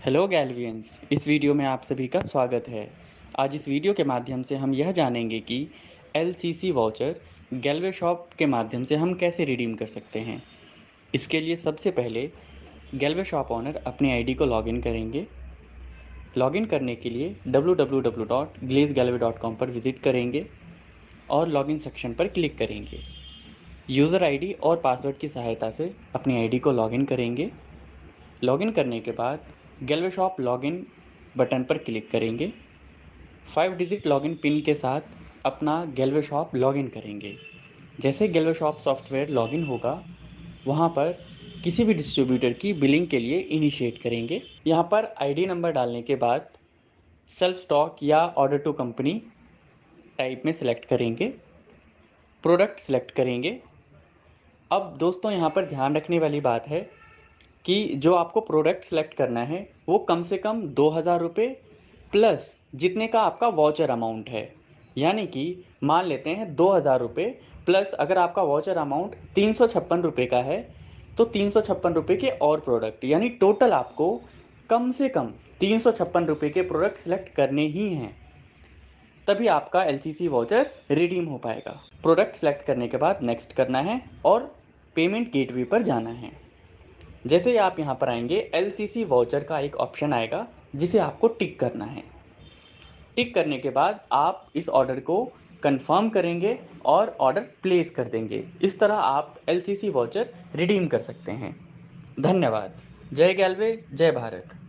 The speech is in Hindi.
हेलो गैल्वियंस, इस वीडियो में आप सभी का स्वागत है। आज इस वीडियो के माध्यम से हम यह जानेंगे कि एलसीसी वाउचर गैल्वे शॉप के माध्यम से हम कैसे रिडीम कर सकते हैं। इसके लिए सबसे पहले गैल्वे शॉप ओनर अपनी आईडी को लॉगिन करेंगे। लॉगिन करने के लिए www.glazgalway.com पर विजिट करेंगे और लॉगिन सेक्शन पर क्लिक करेंगे। यूज़र आईडी और पासवर्ड की सहायता से अपनी आईडी को लॉगिन करेंगे। लॉगिन करने के बाद गैल्वे शॉप लॉगिन बटन पर क्लिक करेंगे। 5 डिजिट लॉगिन पिन के साथ अपना गैल्वे शॉप लॉगिन करेंगे। जैसे गैल्वे शॉप सॉफ्टवेयर लॉगिन होगा, वहाँ पर किसी भी डिस्ट्रीब्यूटर की बिलिंग के लिए इनिशिएट करेंगे। यहाँ पर आईडी नंबर डालने के बाद सेल्फ स्टॉक या ऑर्डर टू कंपनी टाइप में सिलेक्ट करेंगे। प्रोडक्ट सिलेक्ट करेंगे। अब दोस्तों, यहाँ पर ध्यान रखने वाली बात है कि जो आपको प्रोडक्ट सेलेक्ट करना है वो कम से कम 2000 रुपये प्लस जितने का आपका वाउचर अमाउंट है। यानी कि मान लेते हैं 2000 रुपये प्लस अगर आपका वाउचर अमाउंट 356 रुपये का है तो 356 रुपये के और प्रोडक्ट, यानी टोटल आपको कम से कम 356 रुपये के प्रोडक्ट सेलेक्ट करने ही हैं। तभी आपका एलसीसी वाउचर रिडीम हो पाएगा। प्रोडक्ट सेलेक्ट करने के बाद नेक्स्ट करना है और पेमेंट गेटवे पर जाना है। जैसे ही आप यहाँ पर आएंगे, एलसीसी वाउचर का एक ऑप्शन आएगा जिसे आपको टिक करना है। टिक करने के बाद आप इस ऑर्डर को कंफर्म करेंगे और ऑर्डर प्लेस कर देंगे। इस तरह आप एलसीसी वाउचर रिडीम कर सकते हैं। धन्यवाद। जय गैल्वे, जय भारत।